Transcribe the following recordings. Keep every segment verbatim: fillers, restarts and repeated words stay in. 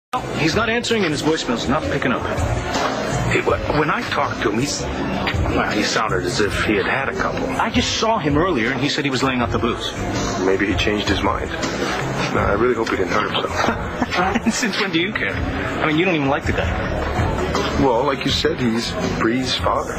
He's not answering and his voicemail's not picking up. Hey, when I talked to him, he's, well, he sounded as if he had had a couple. I just saw him earlier and he said he was laying off the booze. Maybe he changed his mind. No, I really hope he didn't hurt himself. Since when do you care? I mean, you don't even like the guy. Well, like you said, he's Bree's father.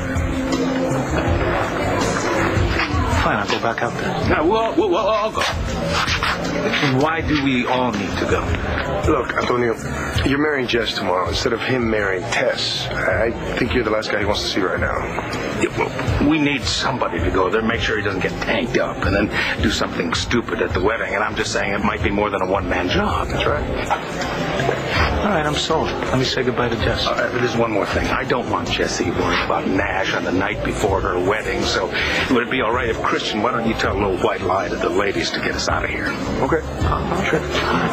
Fine, I'll go back out there. No, we'll, we'll, we'll all go. Why do we all need to go? Look, Antonio, you're marrying Jess tomorrow instead of him marrying Tess. I think you're the last guy he wants to see right now. Yeah, well, we need somebody to go there, make sure he doesn't get tanked up, and then do something stupid at the wedding. And I'm just saying it might be more than a one-man job. That's right. All right, I'm sold. Let me say goodbye to Jess. All right, but there's one more thing. I don't want Jessie worried about Nash on the night before her wedding, so would it be all right if, Christian, why don't you tell a little white lie to the ladies to get us out of here? Okay. Uh, sure.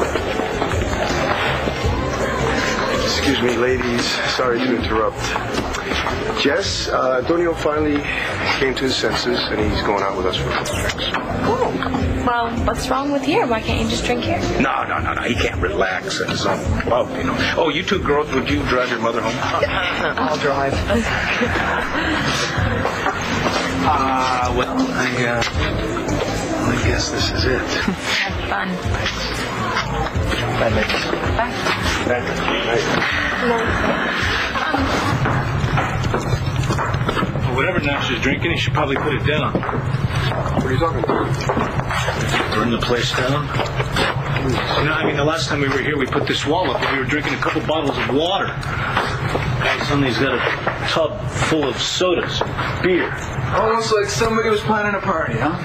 Excuse me, ladies. Sorry to interrupt. Jess, uh, Antonio finally came to his senses, and he's going out with us for a couple drinks. Oh, well, what's wrong with here? Why can't you just drink here? No, no, no, no. He can't relax at his own club, you know. Oh, you two girls, would you drive your mother home? I'll drive. Ah, uh, well, I, uh, I guess this is it. Have fun. Bye, ladies. Bye. Well, whatever Nash is drinking, he should probably put it down. What are you talking about? Burn the place down? You know, I mean, the last time we were here, we put this wall up and we were drinking a couple bottles of water. Now suddenly he's got a tub full of sodas, beer. Almost like somebody was planning a party, huh?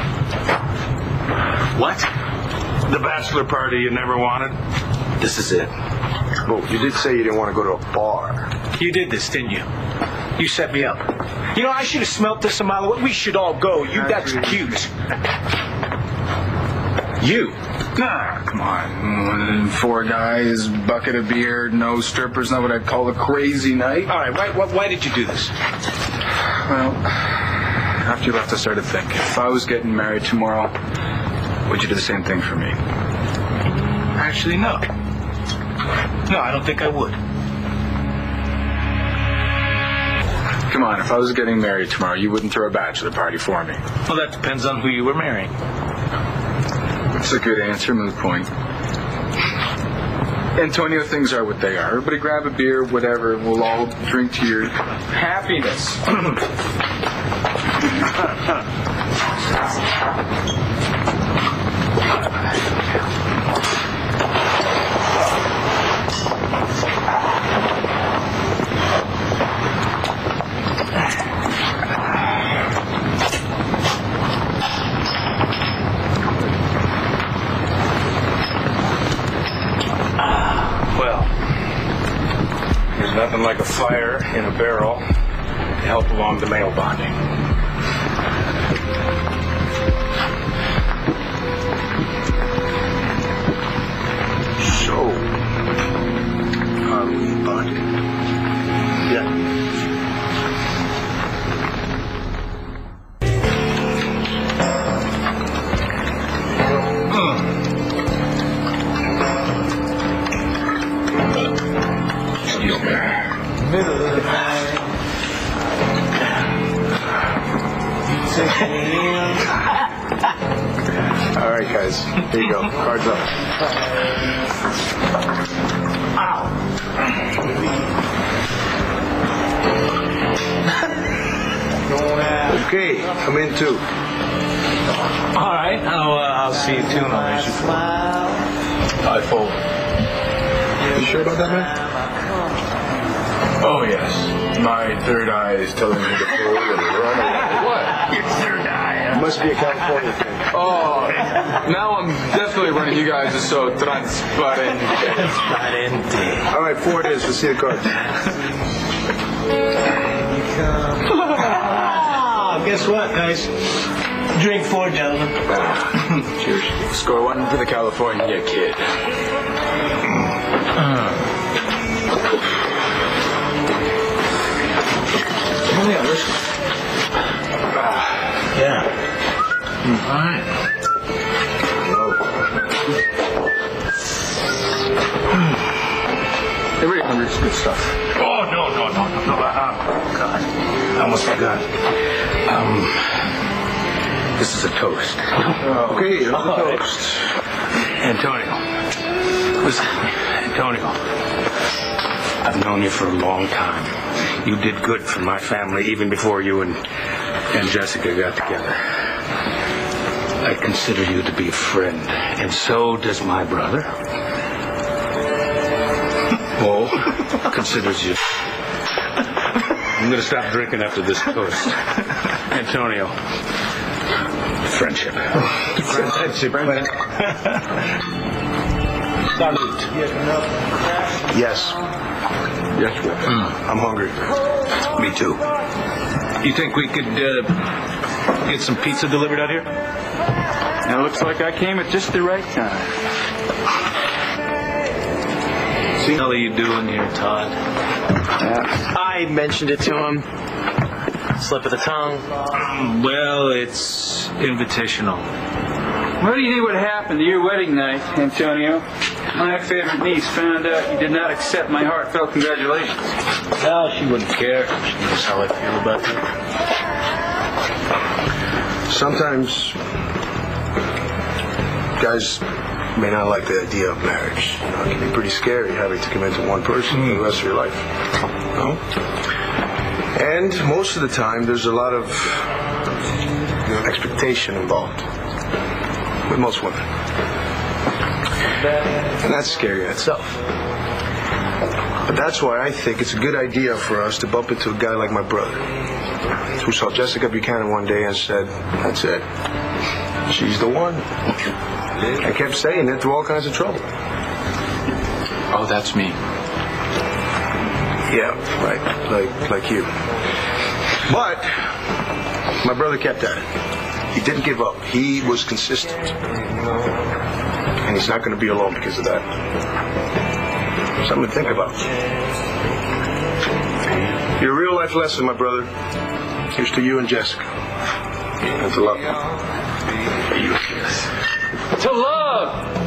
What? The bachelor party you never wanted? This is it. Well, you did say you didn't want to go to a bar. You did this, didn't you? You set me up. You know, I should have smelt this a mile away. We should all go. You, that's cute. You. Nah, come on. Four guys, bucket of beer, no strippers, not what I'd call a crazy night. All right, why, why, why did you do this? Well, after you left, I started thinking. If I was getting married tomorrow, would you do the same thing for me? Actually, no. No, I don't think I would. Come on, if I was getting married tomorrow, you wouldn't throw a bachelor party for me. Well, that depends on who you were marrying. That's a good answer, moot point. Antonio, things are what they are. Everybody grab a beer, whatever, and we'll all drink to your happiness. Nothing like a fire in a barrel to help along the mail bonding. So, are we bonded? Yeah. Middle of the night. All right, guys. Here you go. Cards up. Okay, come in too. All right, I'll, uh, I'll see you too, and I'll raise you for I fold. You sure about that, man? Oh, yes. My third eye is telling me to fold and run away. What? Your third eye. It must be a California thing. Oh, now I'm definitely running you guys so transparent. All right, four it is. Let's see the cards. Ah, guess what, guys? Drink four, gentlemen. Cheers. Score one for the California kid. Uh. Oh, yeah, listen. Yeah. Mm. All right. Every hundred's good stuff. Oh, no, no, no, no, no. Uh, oh, God. I almost forgot. Um, this is a toast. Oh. Okay, here's the toast. Antonio. Listen, Antonio. I've known you for a long time. You did good for my family even before you and, and Jessica got together. I consider you to be a friend, and so does my brother. Paul considers you. I'm going to stop drinking after this toast. Antonio. Friendship. Friendship. Salute. Yes. Yes, Mm, I'm hungry. me too. You think we could uh, get some pizza delivered out here? Now, it looks like I came at just the right time. What the hell are you doing here, Todd? I mentioned it to him. Slip of the tongue. Well, it's invitational. What do you think would happen to your wedding night, Antonio? My favorite niece found out you did not accept my heartfelt congratulations. No, she wouldn't care. She knows how I feel about you. Sometimes guys may not like the idea of marriage. You know, it can be pretty scary having to commit to one person for the rest of your life. No? And most of the time, there's a lot of you know, expectation involved with most women. And that's scary in itself. But that's why I think it's a good idea for us to bump into a guy like my brother, who saw Jessica Buchanan one day and said, that's it. She's the one. I kept saying it through all kinds of trouble. Oh, that's me. Yeah, right. Like like you. But my brother kept at it. He didn't give up. He was consistent. And he's not going to be alone because of that. Something to think about. Your real life lesson, my brother. Here's to you and Jessica. And to love. To love!